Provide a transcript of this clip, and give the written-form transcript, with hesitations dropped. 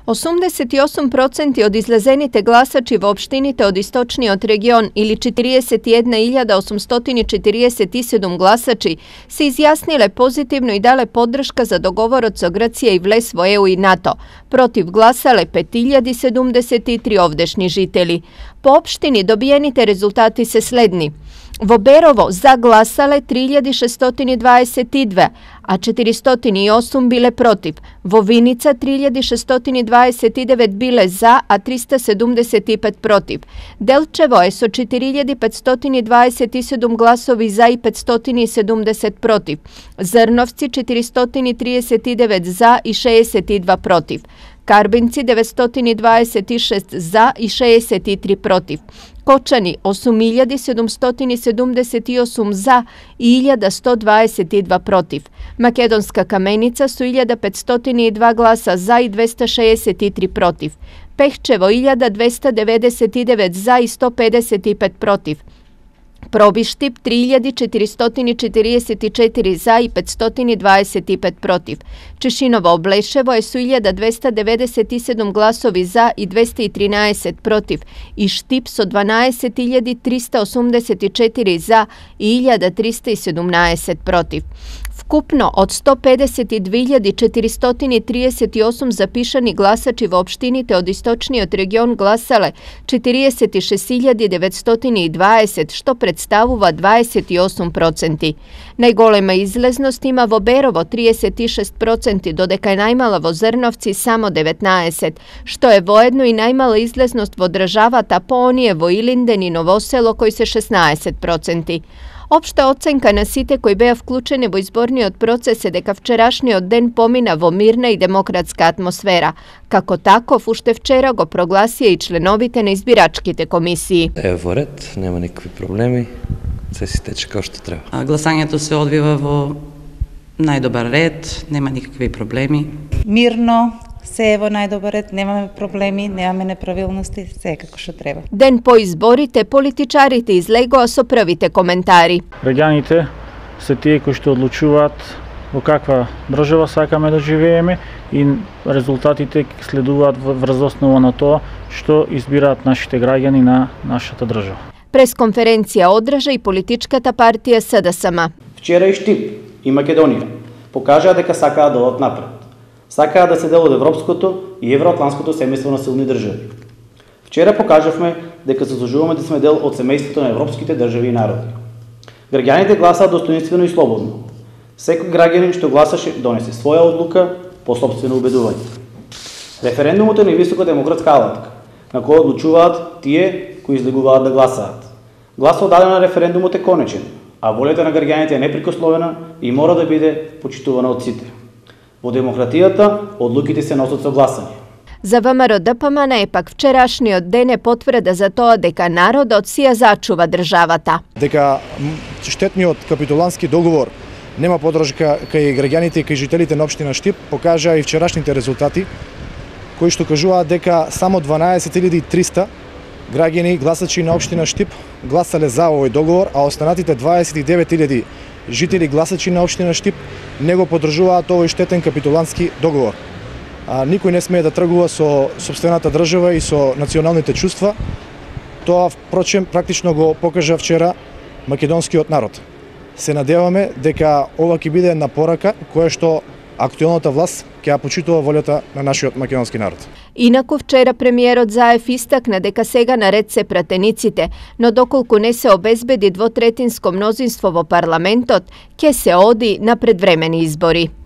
88% od izlazenite glasači v opštinite od istočni od region ili 41.847 glasači se izjasnile pozitivno i dale podrška za dogovor od Gracija i vles vo EU i NATO. Protiv glasale 5073 ovdešnji žitelji. Po opštini dobijenite rezultati se sledni. Vo Berovo za glasale 3622, a 408 bile protiv. Vo Vinica 3629 bile za, a 375 protiv. Delčevo je so 4527 glasovi za i 570 protiv. Zrnovci 439 za i 62 protiv. Karbinci 926 za i 63 protiv. Kočani 8778 za i 1122 protiv. Makedonska Kamenica su 1502 glasa za i 263 protiv. Pehčevo 1299 za i 155 protiv. Probištip 3444 za i 525 protiv. Češinovo Obleševo je su 1297 glasovi za i 213 protiv. I Štip su 12384 za i 1317 protiv. Vkupno od 152.438 zapišani glasači v opštinite od istočni od region glasale 46.920, što predstavuva 28%. Najgolema izlaznost ima vo Berovo 36%, dodeka je najmala vo Zrnovci samo 19%, što je vojedno i najmala izlaznost vo Država Taponije, vo Ilinden i Novoselo koji se 16%. Opšta ocenka na site koji beja vključene vo izborni od procese deka včerašnji od den pomina vo mirna i demokratska atmosfera. Kako tako, ušte včera go proglasije i členovite na izbiračkite komisiji. Evo red, nema nikakvi problemi, sve si teče kao što treba. Glasanjето se odviva vo najdobar red, nema nikakvi problemi. Mirno, се во најдобар ред, немаме проблеми, немаме неправилности, се како што треба. Den po izborite, političarите iz Legoa со првите коментари. Граѓаните се тие кои што одлучуваат во каква држава сакаме да живееме и резултатите следуваат врз основа на тоа што избираат нашите граѓани на нашата држава. Пресконференција одржа и политичката партија СДСМ. Вчера и Штип и Македонија покажаа дека сакаат да одат напред. Сакаат да се дел од европското и евроатлантското семејство на силни држави. Вчера покажавме дека заслужуваме да сме дел од семејството на европските држави и народи. Граѓаните гласаат достоинствено и слободно. Секој граѓанин што гласаше донесе своја одлука по сопствено убедување. Референдумот е највисока демократска алатка, на која одлучуваат тие кои излегуваат да гласаат. Гласот даден на референдумот е конечен, а волјата на граѓаните е неприкосновена и мора да биде почитувана од сите. Во демократијата одлуките се носат со гласање. За ВМРО ДПМН е пак вчерашниот ден е потврда за тоа дека народот си ја зачува државата. Дека штетниот капитулански договор нема подршка кај граѓаните и кај жителите на општина Штип, покажа и вчерашните резултати, кои што кажуваат дека само 12.300 граѓани гласачи на општина Штип гласале за овој договор, а останатите 29.000 жители гласачи на општина Штип не го поддржуваат овој штетен капитулански договор. Никој не смее да тргува со сопствената држава и со националните чувства. Тоа, впрочем, практично го покажа вчера македонскиот народ. Се надеваме дека ова ќе биде една порака која што актуелната власт ќе ја почитува волјата на нашиот македонски народ. Инаку вчера премиерот Заев истакна дека сега на ред се пратениците, но доколку не се обезбеди двотретинско мнозинство во парламентот, ќе се оди на предвремени избори.